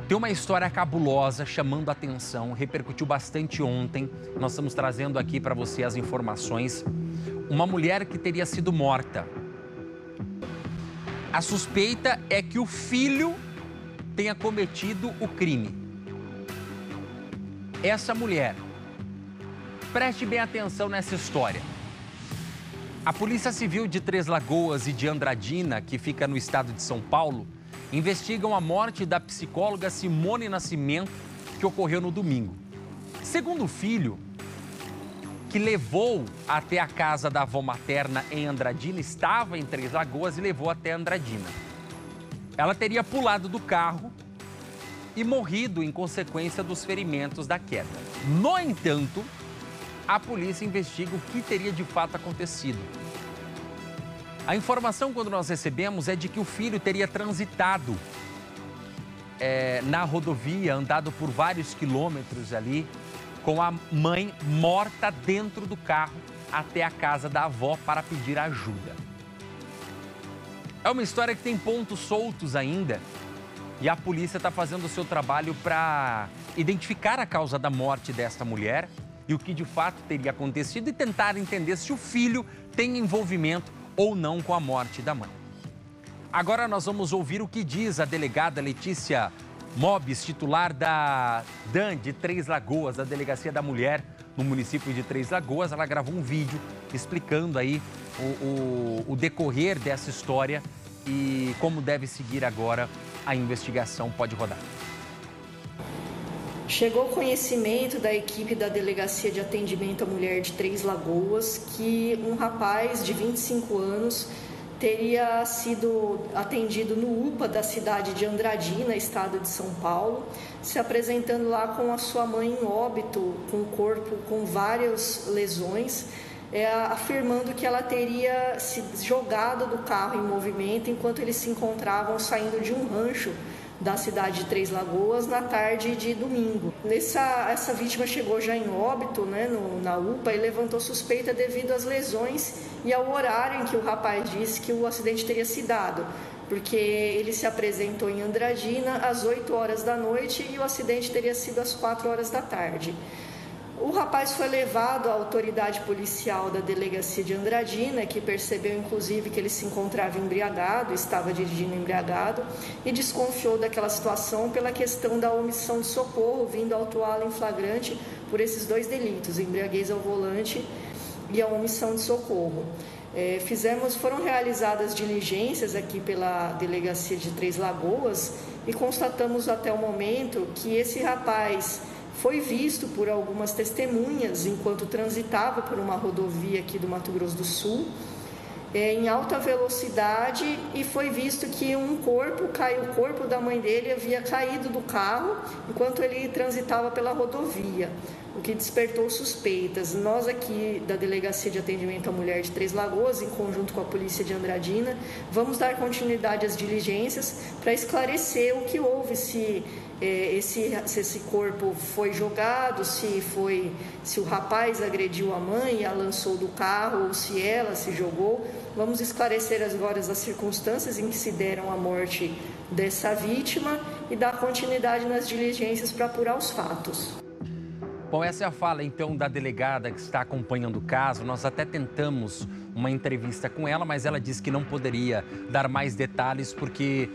Tem uma história cabulosa chamando a atenção, repercutiu bastante ontem. Nós estamos trazendo aqui para você as informações. Uma mulher que teria sido morta. A suspeita é que o filho tenha cometido o crime. Essa mulher, preste bem atenção nessa história. A Polícia Civil de Três Lagoas e de Andradina, que fica no estado de São Paulo, investigam a morte da psicóloga Simone Nascimento, que ocorreu no domingo. Segundo o filho, que levou até a casa da avó materna em Andradina, estava em Três Lagoas e levou até Andradina. Ela teria pulado do carro e morrido em consequência dos ferimentos da queda. No entanto, a polícia investiga o que teria de fato acontecido. A informação, quando nós recebemos, é de que o filho teria transitado na rodovia, andado por vários quilômetros ali, com a mãe morta dentro do carro até a casa da avó para pedir ajuda. É uma história que tem pontos soltos ainda e a polícia está fazendo o seu trabalho para identificar a causa da morte desta mulher e o que de fato teria acontecido e tentar entender se o filho tem envolvimento ou não com a morte da mãe. Agora nós vamos ouvir o que diz a delegada Letícia Mobis, titular da DAM de Três Lagoas, da Delegacia da Mulher no município de Três Lagoas. Ela gravou um vídeo explicando aí o decorrer dessa história e como deve seguir agora a investigação. Pode rodar. Chegou conhecimento da equipe da Delegacia de Atendimento à Mulher de Três Lagoas que um rapaz de 25 anos teria sido atendido no UPA da cidade de Andradina, estado de São Paulo, se apresentando lá com a sua mãe em óbito, com o corpo com várias lesões, afirmando que ela teria se jogado do carro em movimento enquanto eles se encontravam saindo de um rancho da cidade de Três Lagoas na tarde de domingo. Essa vítima chegou já em óbito, na UPA, e levantou suspeita devido às lesões e ao horário em que o rapaz disse que o acidente teria se dado, porque ele se apresentou em Andradina às 8 horas da noite e o acidente teria sido às 4 horas da tarde. O rapaz foi levado à autoridade policial da delegacia de Andradina, que percebeu inclusive que ele se encontrava embriagado, estava dirigindo embriagado, e desconfiou daquela situação pela questão da omissão de socorro, vindo autuá-lo em flagrante por esses dois delitos, embriaguez ao volante e a omissão de socorro. Foram realizadas diligências aqui pela delegacia de Três Lagoas e constatamos até o momento que esse rapaz foi visto por algumas testemunhas enquanto transitava por uma rodovia aqui do Mato Grosso do Sul, em alta velocidade, e foi visto que o corpo da mãe dele havia caído do carro enquanto ele transitava pela rodovia, o que despertou suspeitas. Nós aqui da Delegacia de Atendimento à Mulher de Três Lagoas, em conjunto com a Polícia de Andradina, vamos dar continuidade às diligências para esclarecer o que houve, se esse corpo foi jogado, se o rapaz agrediu a mãe e a lançou do carro, ou se ela se jogou. Vamos esclarecer agora as circunstâncias em que se deram a morte dessa vítima e dar continuidade nas diligências para apurar os fatos. Bom, essa é a fala, então, da delegada que está acompanhando o caso. Nós até tentamos uma entrevista com ela, mas ela disse que não poderia dar mais detalhes porque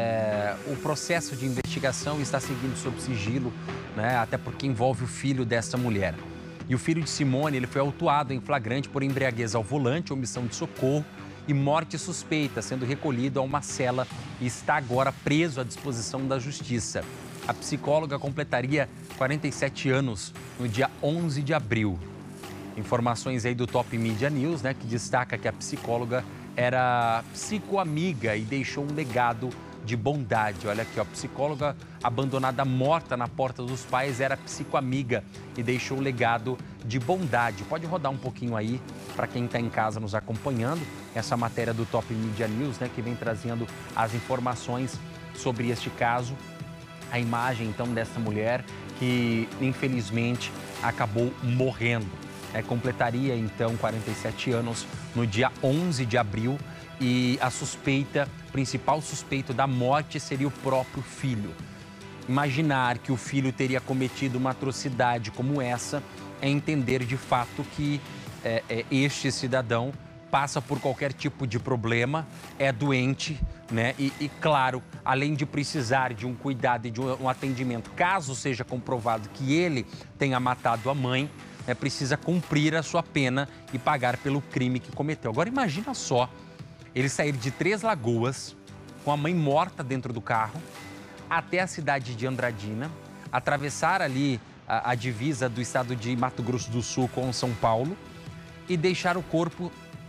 o processo de investigação está seguindo sob sigilo, até porque envolve o filho dessa mulher. E o filho de Simone, ele foi autuado em flagrante por embriaguez ao volante, omissão de socorro e morte suspeita, sendo recolhido a uma cela e está agora preso à disposição da Justiça. A psicóloga completaria 47 anos no dia 11 de abril. Informações aí do Top Media News, que destaca que a psicóloga era psicoamiga e deixou um legado de bondade. Olha aqui, a psicóloga abandonada morta na porta dos pais era psicoamiga e deixou um legado de bondade. Pode rodar um pouquinho aí para quem está em casa nos acompanhando. Essa matéria do Top Media News, que vem trazendo as informações sobre este caso. A imagem, então, dessa mulher que, infelizmente, acabou morrendo. Completaria, então, 47 anos no dia 11 de abril e a principal suspeito da morte seria o próprio filho. Imaginar que o filho teria cometido uma atrocidade como essa é entender de fato que este cidadão passa por qualquer tipo de problema, é doente, né? E claro, além de precisar de um cuidado e de um atendimento, caso seja comprovado que ele tenha matado a mãe, precisa cumprir a sua pena e pagar pelo crime que cometeu. Agora imagina só, ele sair de Três Lagoas, com a mãe morta dentro do carro, até a cidade de Andradina, atravessar ali a divisa do estado de Mato Grosso do Sul com São Paulo e deixar o corpo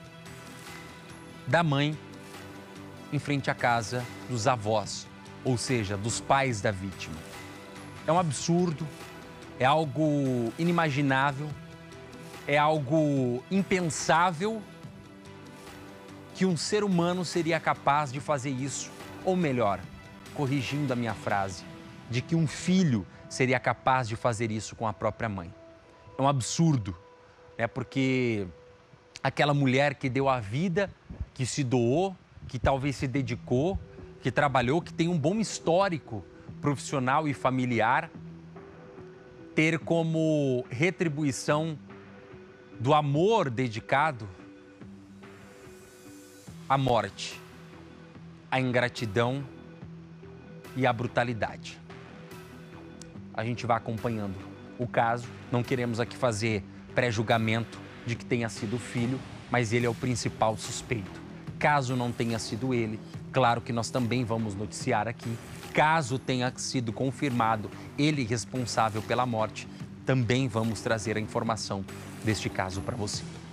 da mãe em frente à casa dos avós, ou seja, dos pais da vítima. É um absurdo, é algo inimaginável, é algo impensável que um ser humano seria capaz de fazer isso, ou melhor, corrigindo a minha frase, de que um filho seria capaz de fazer isso com a própria mãe. É um absurdo, né? Porque aquela mulher que deu a vida, que se doou, que talvez se dedicou, que trabalhou, que tem um bom histórico profissional e familiar, ter como retribuição do amor dedicado a morte, a ingratidão e a brutalidade. A gente vai acompanhando o caso, não queremos aqui fazer pré-julgamento de que tenha sido o filho, mas ele é o principal suspeito. Caso não tenha sido ele, claro que nós também vamos noticiar aqui. Caso tenha sido confirmado ele responsável pela morte, também vamos trazer a informação deste caso para você.